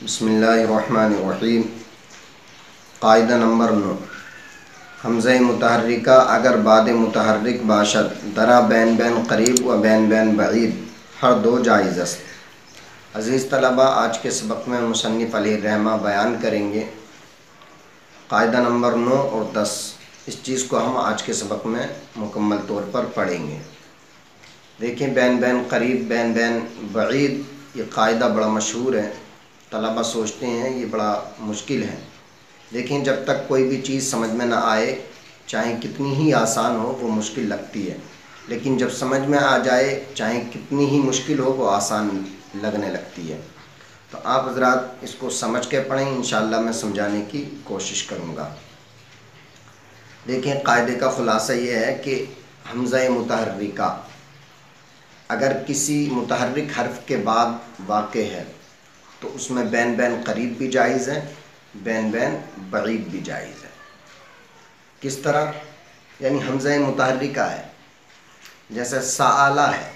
بسم اللہ الرحمن الرحیم۔ قاعدہ نمبر 9، حمزہ متحرکہ اگر بعد متحرک باشد درا بین بین قریب و بین بین بعید ہر دو جائز است۔ عزیز طلبہ، آج کے سبق میں مصنف علیہ الرحمہ بیان کریں گے قاعدہ نمبر 9 اور 10۔ اس چیز کو ہم آج کے سبق میں مکمل طور پر پڑھیں گے۔ دیکھیں، بین بین قریب بین بین بعید، یہ قاعدہ بڑا مشہور ہے۔ طلبہ سوچتے ہیں یہ بڑا مشکل ہے، لیکن جب تک کوئی بھی چیز سمجھ میں نہ آئے، چاہے کتنی ہی آسان ہو، وہ مشکل لگتی ہے، لیکن جب سمجھ میں آ جائے، چاہے کتنی ہی مشکل ہو، وہ آسان لگنے لگتی ہے۔ تو آپ حضرات اس کو سمجھ کے پڑھیں، انشاءاللہ میں سمجھانے کی کوشش کروں گا۔ دیکھیں، قاعدے کا خلاصہ یہ ہے کہ حمزہ متحرکہ اگر کسی متحرک حرف کے بعد واقع ہے تو اس میں بین بین قریب بھی جائز ہے، بین بین بعید بھی جائز ہے۔ کس طرح؟ یعنی حمزہ متحرکہ ہے، جیسے سآلہ ہے،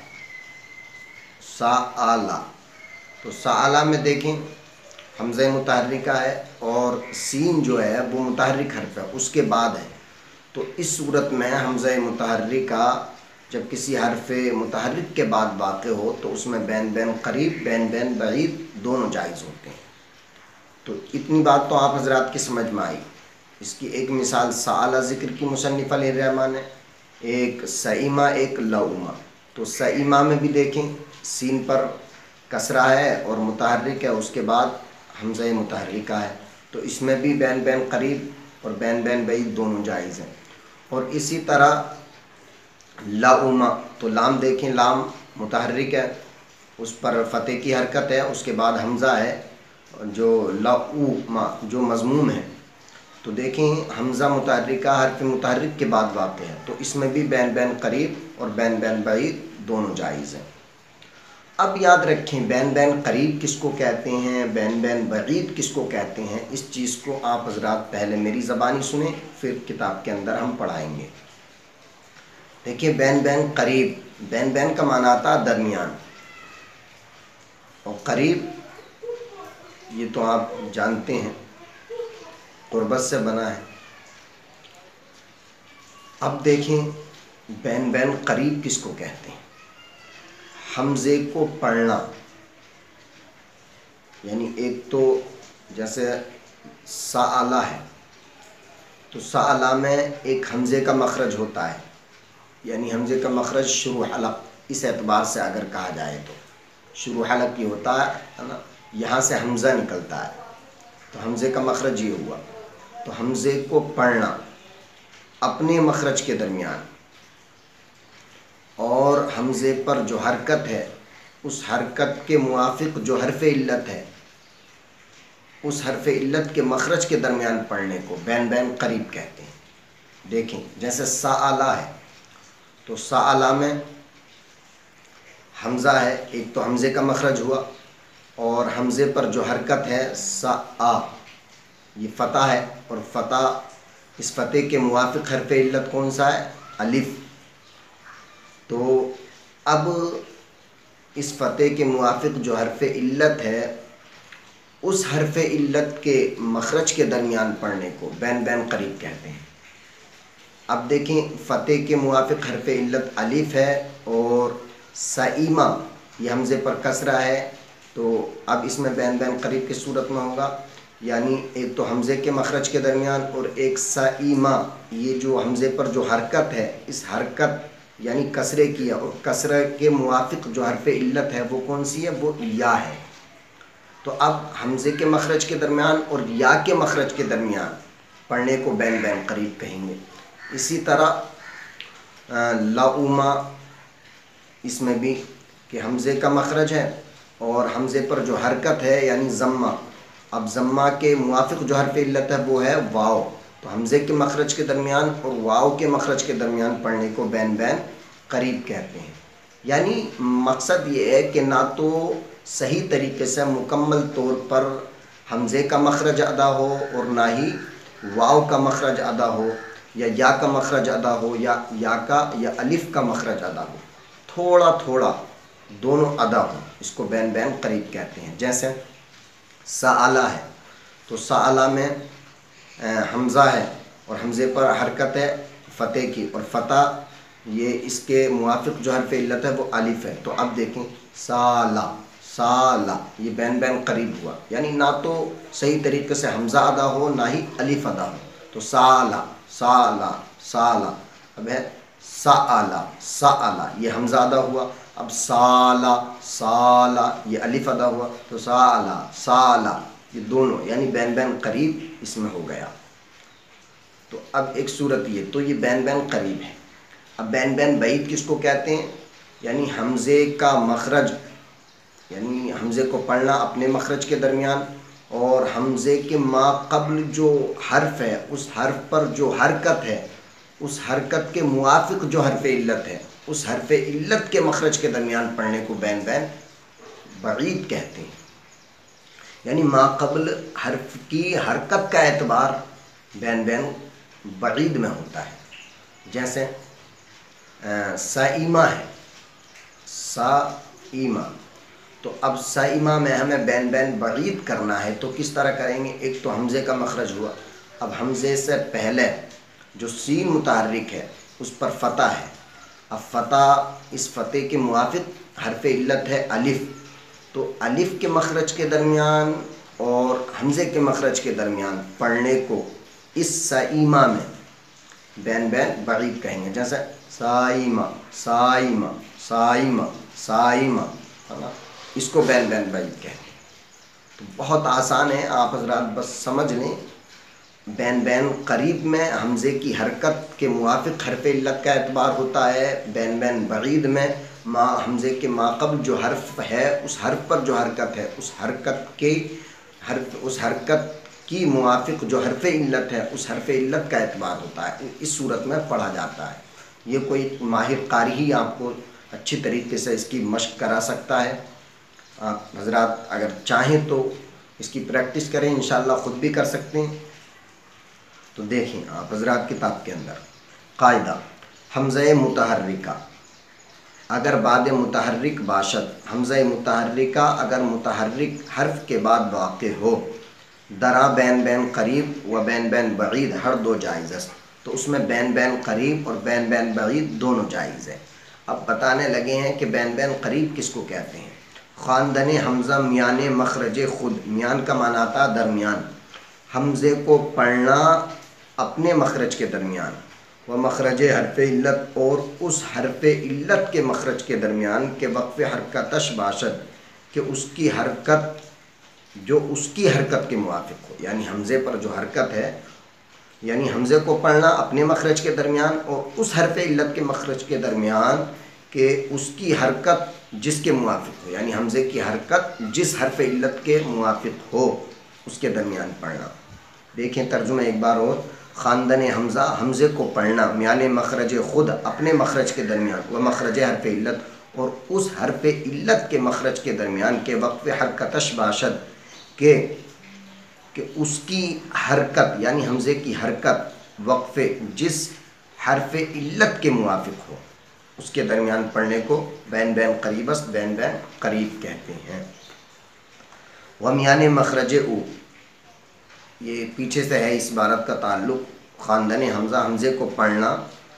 سآلہ، تو سآلہ میں دیکھیں حمزہ متحرکہ ہے اور سین جو ہے وہ متحرک حرف ہے، اس کے بعد ہے۔ تو اس صورت میں حمزہ متحرکہ جب کسی حرف متحرک کے بعد واقع ہو تو اس میں بین بین قریب بین بین بعید دونوں جائز ہوتے ہیں۔ تو اتنی بات تو آپ حضرات کی سمجھ میں آئی۔ اس کی ایک مثال سآلہ ذکر کی مصنف علیہ الرحمٰن نے، ایک سئیمہ ایک لؤمہ۔ تو سئیمہ میں بھی دیکھیں سین پر کسرہ ہے اور متحرک ہے، اس کے بعد حمزہ متحرکہ ہے، تو اس میں بھی بین بین قریب اور بین بین بعید دونوں جائز ہیں۔ اور اسی طرح لؤمہ، تو لام دیکھیں، لام متحرک ہے، اس پر فتح کی حرکت ہے، اس کے بعد حمزہ ہے جو لؤمہ جو مضموم ہے۔ تو دیکھیں حمزہ متحرکہ حرف متحرک کے بعد واقع ہے، تو اس میں بھی بین بین قریب اور بین بین بعید دونوں جائز ہیں۔ اب یاد رکھیں بین بین قریب کس کو کہتے ہیں، بین بین بعید کس کو کہتے ہیں، اس چیز کو آپ حضرات پہلے میری زبانی سنیں، پھر کتاب کے اندر ہم پڑھائیں گے۔ دیکھیں بین بین قریب، بین بین کا معنی آتا ہے درمیان، اور قریب یہ تو آپ جانتے ہیں قربت سے بنا ہے۔ اب دیکھیں بین بین قریب کس کو کہتے ہیں، حمزے کو پڑھنا، یعنی ایک تو جیسے سآلہ ہے، تو سآلہ میں ایک حمزے کا مخرج ہوتا ہے، یعنی حمزے کا مخرج شروع حلق، اس اعتبار سے اگر کہا جائے تو شروع حلق یہ ہوتا ہے نا، یہاں سے حمزہ نکلتا ہے، تو حمزے کا مخرج یہ ہوا۔ تو حمزے کو پڑھنا اپنے مخرج کے درمیان، اور حمزے پر جو حرکت ہے اس حرکت کے موافق جو حرف علت ہے، اس حرف علت کے مخرج کے درمیان پڑھنے کو بین بین قریب کہتے ہیں۔ دیکھیں جیسے سآلہ ہے، تو سآلہ میں حمزہ ہے، ایک تو حمزے کا مخرج ہوا، اور حمزے پر جو حرکت ہے سآ، یہ فتح ہے، اور فتح اس فتح کے موافق حرف علت کون سا ہے؟ الف۔ تو اب اس فتح کے موافق جو حرف علت ہے، اس حرف علت کے مخرج کے درمیان پڑھنے کو بین بین قریب کہتے ہیں۔ اب دیکھیں فتح کے موافق حرف علت الف ہے، اور سئیمہ یہ حمزے پر کسرہ ہے، تو اب اس میں بین بین قریب کس صورت میں ہوگا؟ یعنی ایک تو حمزے کے مخرج کے درمیان، اور ایک سئیمہ یہ جو حمزے پر جو حرکت ہے، اس حرکت یعنی کسرے کی ہے، اور کسرے کے موافق جو حرف علت ہے وہ کون سی ہے؟ وہ یا ہے۔ تو اب حمزے کے مخرج کے درمیان اور یا کے مخرج کے درمیان پڑھنے کو بین بین قریب کہیں گے۔ اسی طرح لؤمہ، اس میں بھی کہ حمزے کا مخرج ہے اور حمزے پر جو حرکت ہے یعنی ضمہ، اب ضمہ کے موافق جو حرف علت ہے وہ ہے واو، تو حمزے کے مخرج کے درمیان اور واو کے مخرج کے درمیان پڑھنے کو بین بین قریب کہتے ہیں۔ یعنی مقصد یہ ہے کہ نہ تو صحیح طریقے سے مکمل طور پر حمزے کا مخرج ادا ہو، اور نہ ہی واو کا مخرج ادا ہو، یا کا مخرج ادا ہو، یا کا یا الف کا مخرج ادا ہو، تھوڑا تھوڑا دونوں ادا ہو، اس کو بین بین قریب کہتے ہیں۔ جیسے سألا ہے تو سألا میں حمزہ ہے اور حمزے پر حرکت ہے فتح کی، اور فتح یہ اس کے موافق جو حرف علت ہے وہ الف ہے. تو اب دیکھیں سالا سالا، یہ بین بین قریب ہوا، یعنی نہ تو صحیح طریقے سے حمزہ ادا ہو نہ ہی الف ادا ہو. تو سالا سالا سالا. اب ہے سالا سالا، یہ حمزہ ادا ہوا. اب سالا سالا، یہ الف ادا ہوا. تو سالا سالا، یہ دونوں یعنی بین بین قریب اس میں ہو گیا. تو اب ایک صورت یہ، تو یہ بین بین قریب ہے. اب بین بین بعید کس کو کہتے ہیں؟ یعنی حمزے کا مخرج، یعنی حمزے کو پڑھنا اپنے مخرج کے درمیان، اور حمزے کے ما قبل جو حرف ہے اس حرف پر جو حرکت ہے، اس حرکت کے موافق جو حرف علت ہے اس حرف علت کے مخرج کے درمیان پڑھنے کو بین بین بعید کہتے ہیں. یعنی ما قبل حرف کی حرکت کا اعتبار بین بین بعید میں ہوتا ہے. جیسے سائمہ ہے، سائمہ، تو اب سائمہ میں ہمیں بین بین بعید کرنا ہے تو کس طرح کریں گے؟ ایک تو حمزے کا مخرج ہوا، اب حمزے سے پہلے جو سین متحرک ہے اس پر فتح ہے. اب فتح، اس فتح کے موافق حرف علت ہے الف، تو الف کے مخرج کے درمیان اور حمزے کے مخرج کے درمیان پڑھنے کو اس سائمہ میں بین بین بعید کہیں گے. جیسے سائمہ سائمہ سائمہ سائمہ، ہے نا، اس کو بین بین بعید کہیں گے. تو بہت آسان ہے، آپ حضرات بس سمجھ لیں. بین بین قریب میں حمزے کی حرکت کے موافق حرف علت کا اعتبار ہوتا ہے. بین بین بعید میں حمزے کے ما قبل جو حرف ہے اس حرف پر جو حرکت ہے اس حرکت کی موافق جو حرف علت ہے اس حرف علت کا اعتبار ہوتا ہے. اس صورت میں پڑھا جاتا ہے. یہ کوئی ماہر قاری ہی آپ کو اچھی طریقے سے اس کی مشق کرا سکتا ہے. آپ حضرات اگر چاہیں تو اس کی پریکٹس کریں، انشاءاللہ خود بھی کر سکتے ہیں. تو دیکھیں آپ حضرات کتاب کے اندر قاعدہ، حمزہ متحرکہ اگر بعد متحرک باشد، حمزہ متحرکہ اگر متحرک حرف کے بعد واقع ہو، درا بین بین قریب و بین بین بعید ہر دو جائز است. تو اس میں بین بین قریب اور بین بین بعید دونوں جائز ہے. اب بتانے لگے ہیں کہ بین بین قریب کس کو کہتے ہیں. خواندن حمزہ میان مخرج خود، میان کا معنی آتا ہے درمیان، حمزے کو پڑھنا اپنے مخرج کے درمیان، و مخرج حرف علت اور اس حرف علت کے مخرج کے درمیان کے وقف حرکتش باشد، کہ اس کی حرکت جو اس کی حرکت کے موافق ہو. یعنی حمزے پر جو حرکت ہے، یعنی حمزے کو پڑھنا اپنے مخرج کے درمیان اور اس حرف علت کے مخرج کے درمیان کہ اس کی حرکت جس کے موافق ہو، یعنی حمزے کی حرکت جس حرف علت کے موافق ہو اس کے درمیان پڑھنا. دیکھیں ترجمہ ایک بار اور، خواندن حمزہ، حمزے کو پڑھنا میان مخرج خود اپنے مخرج کے درمیان، و مخرج حرف علت اور اس حرف علت کے مخرج کے درمیان کے وقف حرکتش باشد، کہ اس کی حرکت یعنی حمزے کی حرکت وقف جس حرف علت کے موافق ہو اس کے درمیان پڑھنے کو بین بین قریب است، بین بین قریب کہتے ہیں. ومیان مخرج او، یہ پیچھے سے ہے اس عبارت کا تعلق، خواندن حمزہ، حمزے کو پڑھنا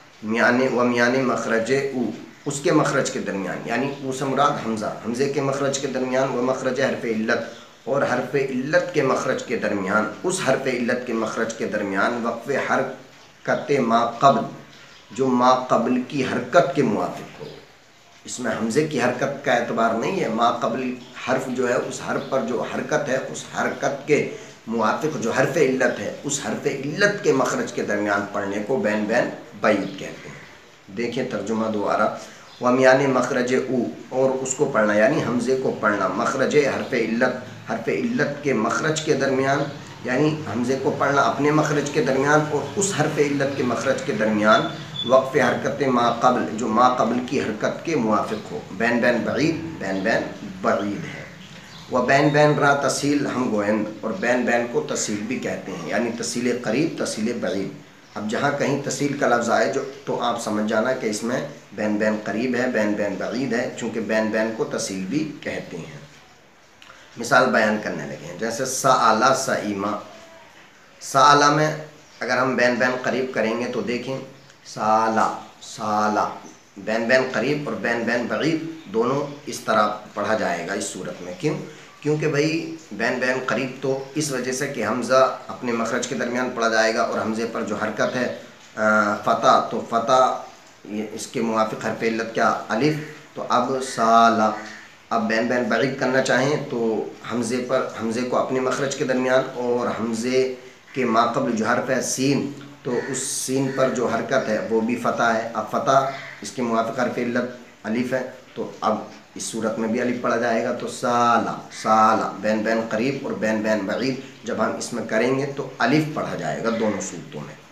ومیان مخرج او، اس کے مخرج کے درمیان، یعنی او سے مراد حمزہ، حمزے کے مخرج کے درمیان، و مخرج حرف علت اور حرف علت کے مخرج کے درمیان، اس حرف علت کے مخرج کے درمیان وقف حرکت ما قبل، جو ما قبل کی حرکت کے موافق ہو. اس میں حمزے کی حرکت کا اعتبار نہیں ہے، ما قبل حرف جو ہے اس حرف پر جو حرکت ہے اس حرکت کے موافق جو حرف علت ہے اس حرف علت کے مخرج کے درمیان پڑھنے کو بین بین بعید کہتے ہیں. دیکھیں ترجمہ دوبارہ، ومیان مخرج او، اور اس کو پڑھنا یعنی حمزے کو پڑھنا مخرج حرف علت، حرف علت کے مخرج کے درمیان، یعنی حمزے کو پڑھنا اپنے مخرج کے درمیان اور اس حرف علت کے مخرج کے درمیان وقف حرکت ما قبل، جو ما قبل کی حرکت کے موافق ہو. بین بین بعید، بین بین بعید ہے. و بین بین را تصیل ہم گوئند، اور بین بین کو تصیل بھی کہتے ہیں، یعنی تصیل قریب، تصیل بعید. اب جہاں کہیں تصیل کا لفظ آئے تو آپ سمجھ جانا کہ اس میں بین بین قریب ہے، بین بین بعید ہے، چونکہ بین بین کو تصیل بھی کہتے ہیں. مثال بیان کرنے لگے ہیں، جیسے سألا سئیما، سألا میں اگر ہم بین بین قریب کریں گے تو دیکھیں سالا سالا، بین بین قریب اور بین بین بعید دونوں اس طرح پڑھا جائے گا اس صورت میں۔ کیوں؟ کیونکہ بھائی بین بین قریب تو اس وجہ سے کہ حمزہ اپنے مخرج کے درمیان پڑھا جائے گا، اور حمزے پر جو حرکت ہے فتح، تو فتح اس کے موافق حرف علت کیا؟ الف۔ تو اب سالا، اب بین بین بعید کرنا چاہیں تو حمزے کو اپنے مخرج کے درمیان اور حمزے کے ماقبل جو حرف ہے سین، تو اس سین پر جو حرکت ہے وہ بھی فتح ہے۔ اب فتح اس کے موافق حرف علت الف ہے، تو اب اس صورت میں بھی الف پڑھا جائے گا۔ تو سالا سالا، بین بین قریب اور بین بین بعید جب ہم اس میں کریں گے تو الف پڑھا جائے گا دونوں صورتوں میں۔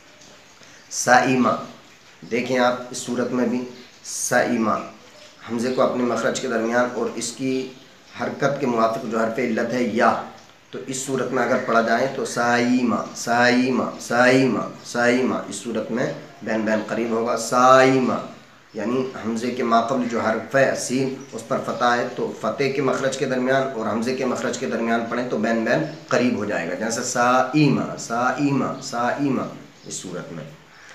سائیما، دیکھیں آپ اس صورت میں بھی سائیما، حمزے کو اپنے مخرج کے درمیان اور اس کی حرکت کے موافق جو حرف علت ہے یا، تو اس صورت میں اگر پڑھا جائے تو سائیما سائیما سائیما سائیما، اس صورت میں بین بین قریب ہوگا۔ سائیما یعنی حمزے کے ماقبل جو حرف ہے سین اس پر فتح ہے، تو فتح کے مخرج کے درمیان اور حمزے کے مخرج کے درمیان پڑھیں تو بین بین قریب ہو جائے گا، جیسے سائیما سائیما سائیما اس صورت میں۔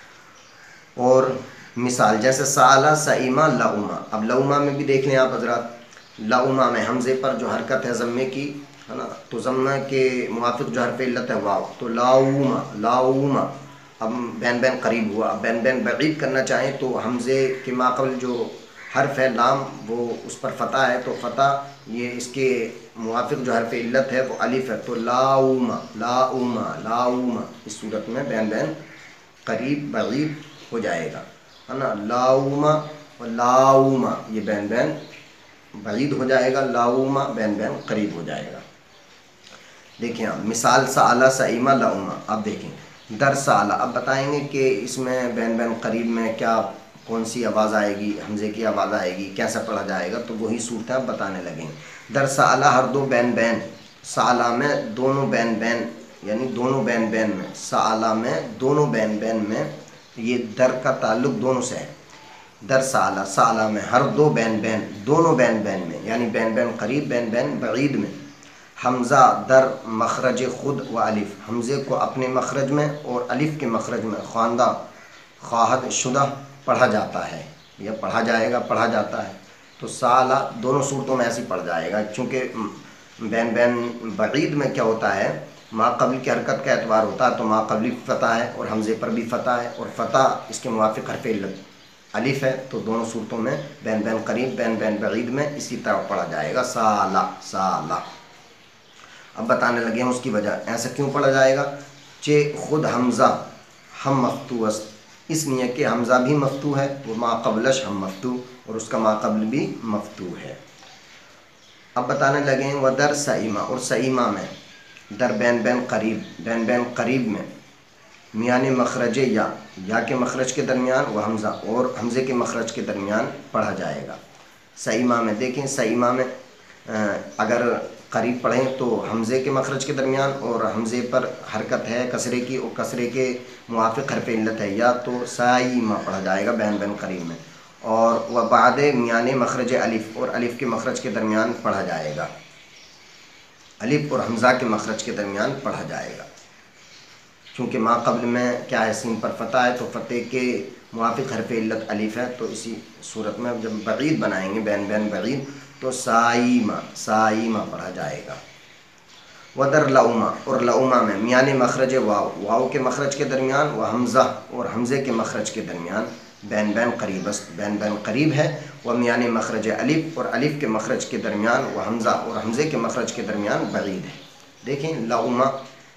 اور مثال جیسے سالا سائیما لؤما، اب لؤما میں بھی دیکھ لیں آپ حضرات، لؤما میں حمزے پر جو حرکت ہے ضمے کی ہے نا، تو ضمہ کے موافق جو حرف علت ہے واو، تو لاؤما لاؤما، اب بین بین قریب ہوا۔ اب بین بین بعید کرنا چاہیں تو حمزے کے ماقبل جو حرف ہے لام، وہ اس پر فتح ہے، تو فتح یہ اس کے موافق جو حرف علت ہے وہ الف ہے، تو لاؤما لاؤما لاؤما، اس صورت میں بین بین قریب بعید ہو جائے گا ہے نا۔ لاؤما و لاؤما یہ بین بین بعید ہو جائے گا، لاؤما بین بین قریب ہو جائے گا۔ دیکھیں آپ مثال سالا سائیما لؤما، اب دیکھیں در سالا، اب بتائیں گے کہ اس میں بین بین قریب میں کیا کون سی آواز آئے گی، حمزے کی آواز آئے گی، کیسا پڑھا جائے گا، تو وہی صورت اب بتانے لگیں۔ در سالا ہر دو بین بین، سالا میں دونوں بین بین، یعنی دونوں بین بین میں، سالا میں دونوں بین بین میں، یہ در کا تعلق دونوں سے ہے۔ در سالا، سالا میں ہر دو بین بین، دونوں بین بین میں، یعنی بین بین قریب بین بین بعید میں، حمزہ در مخرج خود و الف، حمزے کو اپنے مخرج میں اور الف کے مخرج میں خواندہ خواہد شدہ پڑھا جاتا ہے، یا پڑھا جائے گا، پڑھا جاتا ہے۔ تو سالہ دونوں صورتوں میں ایسے پڑھ جائے گا، چونکہ بین بین بعید میں کیا ہوتا ہے، ما قبل کی حرکت کا اعتبار ہوتا ہے، تو ما قبلی فتح ہے اور حمزے پر بھی فتح ہے، اور فتح اس کے موافق حرف علت الف ہے، تو دونوں صورتوں میں بین بین قریب بین بین بعید میں اسی طرح پڑھا جائے گا سالہ سالہ۔ اب بتانے لگے ہیں اس کی وجہ، ایسا کیوں پڑھا جائے گا؟ چہ خود حمزہ ہم مفتوح است، اس لیے کہ حمزہ بھی مفتوح ہے، وہ ما قبلش ہم مفتوح، اور اس کا ما قبل بھی مفتوح ہے۔ اب بتانے لگے ہیں ودر سائیما، اور سائیما میں در بین بین قریب، بین بین قریب میں میان مخرج یا کے مخرج کے درمیان وہ حمزہ اور حمزے کے مخرج کے درمیان پڑھا جائے گا۔ سائیما میں دیکھیں، سائیما میں اگر قریب پڑھیں تو حمزے کے مخرج کے درمیان اور حمزے پر حرکت ہے کسرے کی، اور کسرے کے موافق حرف علت ہے یا، تو سائیما پڑھا جائے گا بین بین قریب میں۔ اور وہ بعد میان مخرج الف، اور الف کے مخرج کے درمیان پڑھا جائے گا، الف اور حمزہ کے مخرج کے درمیان پڑھا جائے گا، کیونکہ ما قبل میں کیا ہے، سین پر فتح ہے، تو فتح کے موافق حرف علت الف ہے، تو اسی صورت میں جب بعید بنائیں گے بین بین بعید تو سائیما سائیما پڑھا جائے گا۔ ودر لؤما، اور لؤما میں میان مخرج واو، واو کے مخرج کے درمیان وہ حمزہ اور حمزے کے مخرج کے درمیان بین بین قریب است، بین بین قریب ہے، وہ میان مخرج الف، اور الف کے مخرج کے درمیان وہ حمزہ اور حمزے کے مخرج کے درمیان بعید ہے۔ دیکھیں لؤما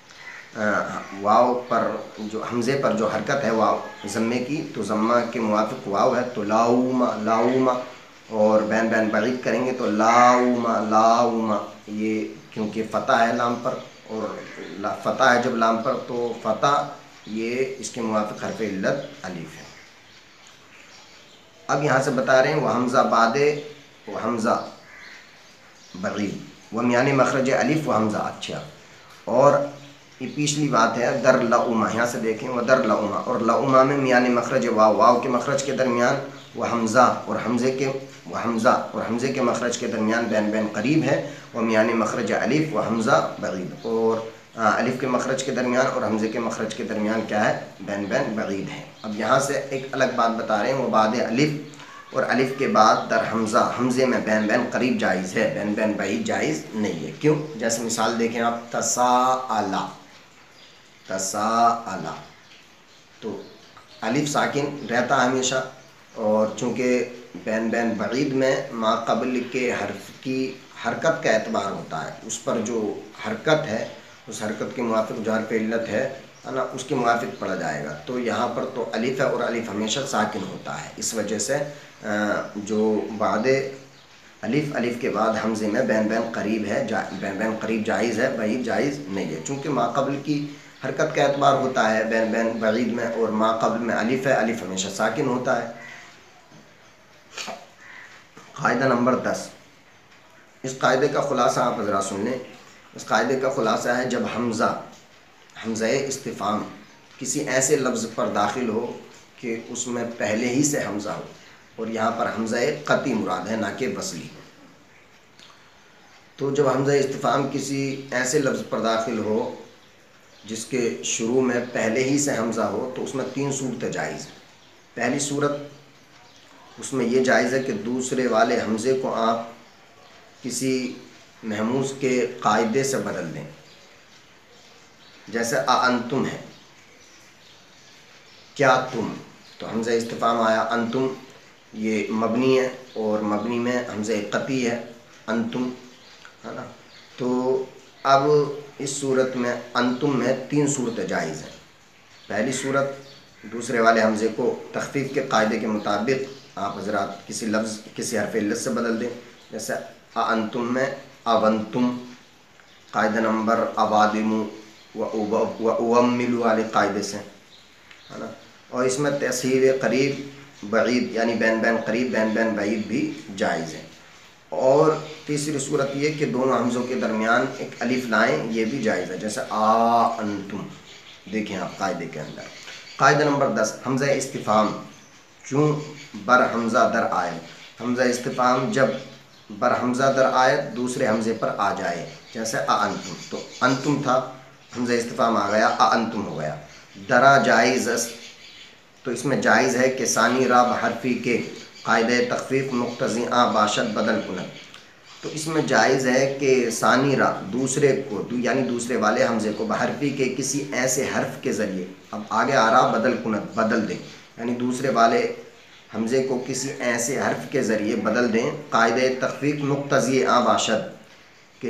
واو پر جو حمزے پر جو حرکت ہے واو ضمے کی، تو ضمہ کے موافق واو ہے، تو لاؤما لاؤما، اور بین بین بعید کریں گے تو لاؤما لاؤما، یہ کیونکہ فتح ہے لام پر، اور فتح ہے جب لام پر تو فتح یہ اس کے موافق حرف علت الف ہے۔ اب یہاں سے بتا رہے ہیں وہ حمزہ بعد وہ حمزہ بعید، وہ میان مخرج الف و حمزہ، اچھا، اور یہ پچھلی بات ہے در لؤما، یہاں سے دیکھیں وہ در لؤما، اور لؤما میں میان مخرج واو، واو کے مخرج کے درمیان وہ حمزہ اور حمزے کے مخرج کے درمیان بین بین قریب ہے، وہ میان مخرج الف و حمزہ بعید، اور الف کے مخرج کے درمیان اور حمزے کے مخرج کے درمیان کیا ہے؟ بین بین بعید ہے۔ اب یہاں سے ایک الگ بات بتا رہے ہیں، وہ بعد الف اور الف کے بعد در حمزے میں بین بین قریب جائز ہے، بین بین بعید جائز نہیں ہے۔ کیوں؟ جیسے مثال دیکھیں آپ، تساءلا، تو الف ساکن رہتا ہے ہمیشہ، اور چونکہ بین بین بعید میں ما قبل کے حرف کی حرکت کا اعتبار ہوتا ہے، اس پر جو حرکت ہے اس حرکت کے موافق جو حرف علت ہے نا، اس کے موافق پڑھا جائے گا۔ تو یہاں پر تو الف ہے اور الف ہمیشہ ساکن ہوتا ہے، اس وجہ سے جو بعد الف کے بعد حمزے میں بین بین قریب ہے، بین بین قریب جائز ہے، بعید جائز نہیں ہے، چونکہ ما قبل کی حرکت کا اعتبار ہوتا ہے بین بین بعید میں، اور ما قبل میں الف ہے، الف ہمیشہ ساکن ہوتا ہے۔ قاعدہ نمبر 10، اس قاعدے کا خلاصہ آپ حضرات سن لیں۔ اس قاعدے کا خلاصہ ہے، جب حمزہ استفہام کسی ایسے لفظ پر داخل ہو کہ اس میں پہلے ہی سے حمزہ ہو، اور یہاں پر حمزہ قطعی مراد ہے، نہ کہ وصلی، تو جب حمزہ استفہام کسی ایسے لفظ پر داخل ہو جس کے شروع میں پہلے ہی سے حمزہ ہو، تو اس میں 3 صورتیں جائز ہیں۔ پہلی صورت اس میں یہ جائز ہے کہ دوسرے والے حمزے کو آپ کسی محموز کے قاعدے سے بدل دیں، جیسے انتم ہے، کیا تم، تو حمزہ استفہام آیا انتم، یہ مبنی ہے اور مبنی میں حمزہ قطعی ہے انتم، ہے نا۔ تو اب اس صورت میں انتم میں 3 صورتیں جائز ہیں۔ پہلی صورت، دوسرے والے حمزے کو تخفیف کے قاعدے کے مطابق آپ حضرات کسی لفظ کسی حرف علت سے بدل دیں، جیسے انتم میں اونتم، قاعدہ نمبر اوادم و اومل والے قاعدے سے، ہے نا۔ اور اس میں تسہیل قریب بعید، یعنی بین بین قریب بین بین بعید بھی جائز ہے۔ اور تیسری صورت یہ کہ دونوں حمزوں کے درمیان ایک الف لائیں، یہ بھی جائز ہے، جیسے انتم، دیکھیں آپ قاعدے کے اندر۔ قاعدہ نمبر 10، حمزہ استفہام چون بر حمزہ در آئے، حمزہ استفہام جب بر حمزہ در آئے دوسرے حمزے پر آ جائے، جیسے انتم، تو انتم تھا، حمزہ استفہام آ گیا، انتم ہو گیا۔ درا جائز است، تو اس میں جائز ہے کہ ثانی را بحرفی کے قاعدہ تخفیف مقتضی باشد بدل کنت، تو اس میں جائز ہے کہ ثانی را دوسرے کو، یعنی دوسرے والے حمزے کو بحرفی کے کسی ایسے حرف کے ذریعے، اب آگے آ رہا بدل کنت، بدل دیں، یعنی دوسرے والے حمزے کو کسی ایسے حرف کے ذریعے بدل دیں، قاعدہ تخفیف مقتضی باشد، کہ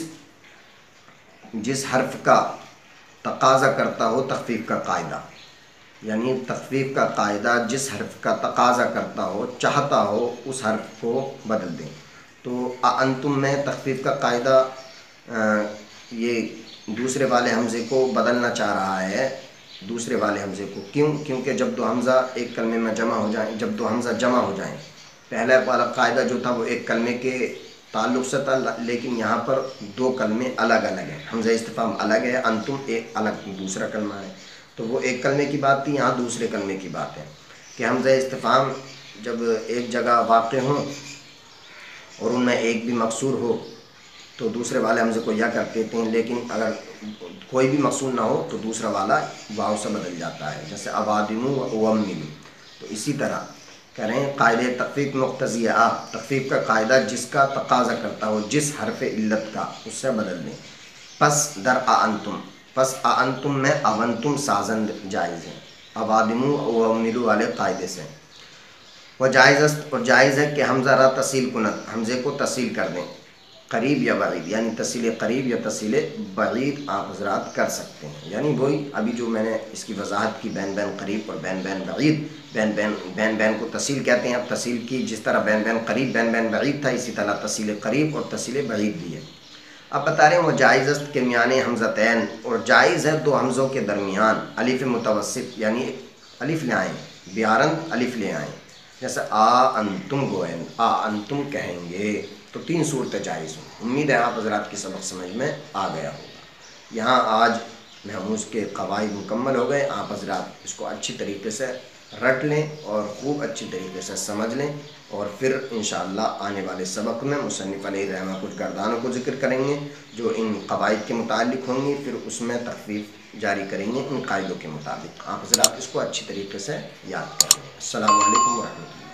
جس حرف کا تقاضا کرتا ہو تخفیف کا قاعدہ، یعنی تخفیف کا قاعدہ جس حرف کا تقاضا کرتا ہو، چاہتا ہو، اس حرف کو بدل دیں۔ تو انتم میں تخفیف کا قاعدہ یہ دوسرے والے حمزے کو بدلنا چاہ رہا ہے، دوسرے والے حمزے کو، کیونکہ جب دو حمزہ ایک کلمے میں جمع ہو جائیں، جب دو حمزہ جمع ہو جائیں، پہلا والا قاعدہ جو تھا وہ ایک کلمے کے تعلق سے تھا، لیکن یہاں پر 2 کلمے الگ الگ ہیں، حمزہ استفہام الگ ہے، انتم ایک الگ دوسرا کلمہ ہے، تو وہ ایک کلمے کی بات تھی، یہاں دوسرے کلمے کی بات ہے کہ حمزہ استفہام جب ایک جگہ واقع ہوں اور ان میں ایک بھی مقصور ہو تو دوسرے والے حمزے کو یا کر دیتے ہیں، لیکن اگر کوئی بھی مقصور نہ ہو تو دوسرا والا واو سے بدل جاتا ہے، جیسے اوادم و اومل۔ تو اسی طرح کریں قاعدہ تخفیف مقتضی تخفیف کا قاعدہ جس کا تقاضا کرتا ہو، جس حرف علت کا، اس سے بدل دیں۔ پس در انتم، پس انتم میں اونتم سازند جائز ہے، اوادم و اومل والے قاعدے سے۔ وہ جائز است، اور جائز ہے کہ حمزہ را تصیل کنت، حمزے کو تصیل کر دیں، قریب یا بعید، یعنی تصیل قریب یا تصیل بعید آپ حضرات کر سکتے ہیں، یعنی وہی ابھی جو میں نے اس کی وضاحت کی، بین بین قریب اور بین بین بعید، بین بین کو تصیل کہتے ہیں، اب تصیل کی جس طرح بین بین قریب بین بین بعید تھا، اسی طرح تصیل قریب اور تصیل بعید بھی ہے۔ اب بتا رہے ہیں وہ جائز است کے میان حمزتین، اور جائز ہے 2 حمزوں کے درمیان الف متوسط، یعنی الف لے آئیں، بیارند الف لے آئیں، جیسے انتم گوئن، انتم کہیں گے، تو 3 صورتیں جائز ہوں۔ امید ہے آپ حضرات کی سبق سمجھ میں آ گیا ہوگا۔ یہاں آج محموز کے قواعد مکمل ہو گئے، آپ حضرات اس کو اچھی طریقے سے رٹ لیں اور خوب اچھی طریقے سے سمجھ لیں، اور پھر انشاءاللہ آنے والے سبق میں مصنف علیہ رحمہ کچھ گردانوں کو ذکر کریں گے جو ان قواعد کے متعلق ہوں گی، پھر اس میں تخفیف جاری کریں گے ان قاعدوں کے مطابق۔ آپ حضرات اس کو اچھی طریقے سے یاد کر لیں۔ السلام علیکم ورحمۃ اللہ۔